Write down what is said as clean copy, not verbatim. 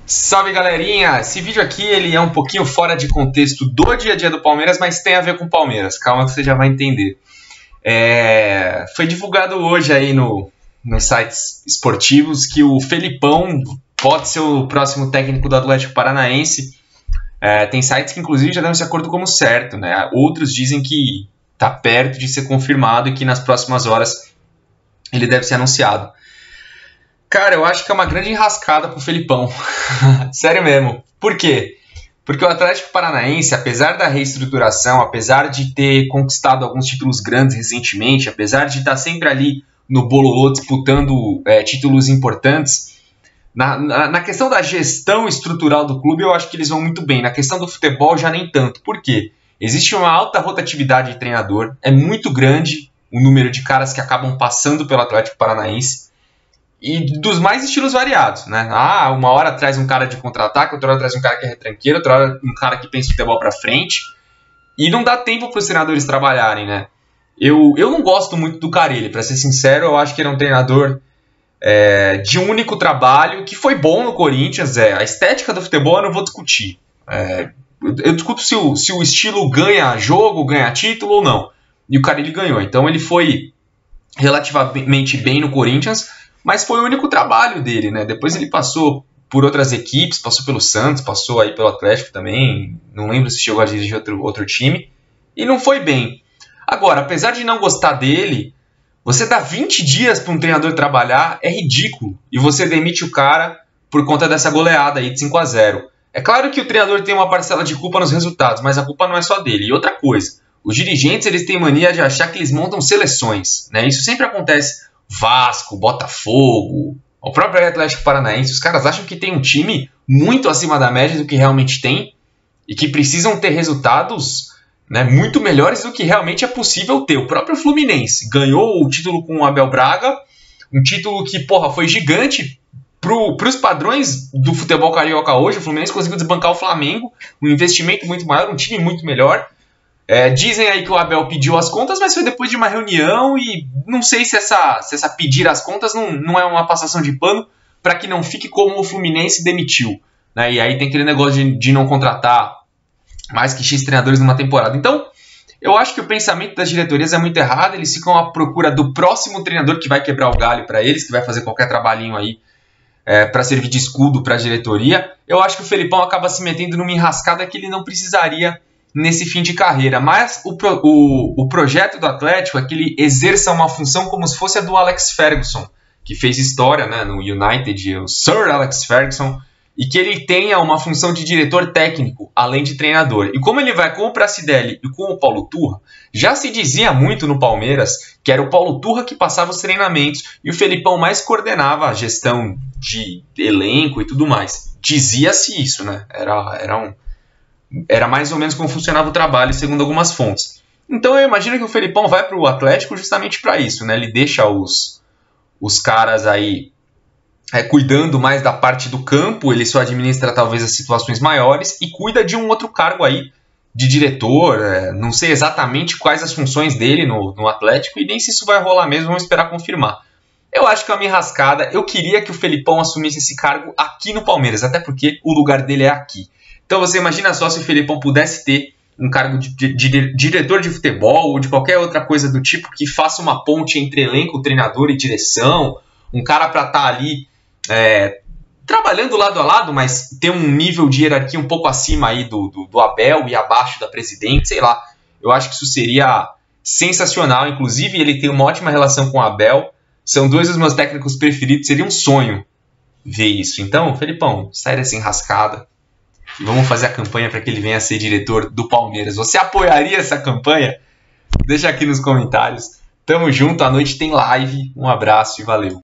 Salve, galerinha! Esse vídeo aqui ele é um pouquinho fora de contexto do dia a dia do Palmeiras, mas tem a ver com o Palmeiras. Calma que você já vai entender. Foi divulgado hoje aí nos sites esportivos que o Felipão pode ser o próximo técnico do Atlético Paranaense. Tem sites que inclusive já dão esse acordo como certo, né? Outros dizem que está perto de ser confirmado e que nas próximas horas ele deve ser anunciado. Cara, eu acho que é uma grande enrascada pro Felipão. Sério mesmo. Por quê? Porque o Atlético Paranaense, apesar da reestruturação, apesar de ter conquistado alguns títulos grandes recentemente, apesar de estar sempre ali no bololô disputando títulos importantes, na questão da gestão estrutural do clube, eu acho que eles vão muito bem. Na questão do futebol, já nem tanto. Por quê? Existe uma alta rotatividade de treinador, é muito grande o número de caras que acabam passando pelo Atlético Paranaense, e dos mais estilos variados, né? Uma hora traz um cara de contra-ataque, outra hora traz um cara que é retranqueiro, outra hora um cara que pensa futebol pra frente. E não dá tempo para os treinadores trabalharem, né? Eu não gosto muito do Carille, pra ser sincero. Eu acho que ele é um treinador de um único trabalho, que foi bom no Corinthians. A estética do futebol eu não vou discutir. Eu discuto se o estilo ganha jogo, ganha título ou não. E o Carille ganhou. Então ele foi relativamente bem no Corinthians, mas foi o único trabalho dele, né? Depois ele passou por outras equipes, passou pelo Santos, passou aí pelo Atlético também, não lembro se chegou a dirigir outro time, e não foi bem. Agora, apesar de não gostar dele, você dá 20 dias para um treinador trabalhar, é ridículo, e você demite o cara por conta dessa goleada aí de 5-0. É claro que o treinador tem uma parcela de culpa nos resultados, mas a culpa não é só dele. E outra coisa, os dirigentes eles têm mania de achar que eles montam seleções, né? Isso sempre acontece. Vasco, Botafogo, o próprio Atlético Paranaense, os caras acham que tem um time muito acima da média do que realmente tem e que precisam ter resultados, né, muito melhores do que realmente é possível ter. O próprio Fluminense ganhou o título com o Abel Braga, um título que, foi gigante para os padrões do futebol carioca hoje. O Fluminense conseguiu desbancar o Flamengo, um investimento muito maior, um time muito melhor. Dizem aí que o Abel pediu as contas, mas foi depois de uma reunião e não sei se essa pedir as contas não é uma passação de pano para que não fique como o Fluminense demitiu, né? E aí tem aquele negócio de não contratar mais que X treinadores numa temporada. Então, eu acho que o pensamento das diretorias é muito errado, eles ficam à procura do próximo treinador que vai quebrar o galho para eles, que vai fazer qualquer trabalhinho aí para servir de escudo para a diretoria. Eu acho que o Felipão acaba se metendo numa enrascada que ele não precisaria nesse fim de carreira, mas o projeto do Atlético é que ele exerça uma função como se fosse a do Alex Ferguson, que fez história, né, no United, o Sir Alex Ferguson, e que ele tenha uma função de diretor técnico, além de treinador. E como ele vai com o Pracidelli e com o Paulo Turra, já se dizia muito no Palmeiras que era o Paulo Turra que passava os treinamentos e o Felipão mais coordenava a gestão de elenco e tudo mais. Dizia-se isso, né? Era mais ou menos como funcionava o trabalho, segundo algumas fontes. Então eu imagino que o Felipão vai para o Atlético justamente para isso, né? Ele deixa os caras aí cuidando mais da parte do campo, ele só administra talvez as situações maiores e cuida de um outro cargo aí de diretor. Não sei exatamente quais as funções dele no Atlético e nem se isso vai rolar mesmo, vamos esperar confirmar. Eu acho que é uma enrascada. Eu queria que o Felipão assumisse esse cargo aqui no Palmeiras, até porque o lugar dele é aqui. Então você imagina só se o Felipão pudesse ter um cargo de diretor de futebol ou de qualquer outra coisa do tipo que faça uma ponte entre elenco, treinador e direção, um cara para estar ali trabalhando lado a lado, mas ter um nível de hierarquia um pouco acima aí do Abel e abaixo da presidente, sei lá. Eu acho que isso seria sensacional. Inclusive ele tem uma ótima relação com o Abel, são dois dos meus técnicos preferidos, seria um sonho ver isso. Então, Felipão, sai dessa enrascada. Vamos fazer a campanha para que ele venha a ser diretor do Palmeiras. Você apoiaria essa campanha? Deixa aqui nos comentários. Tamo junto, à noite tem live. Um abraço e valeu.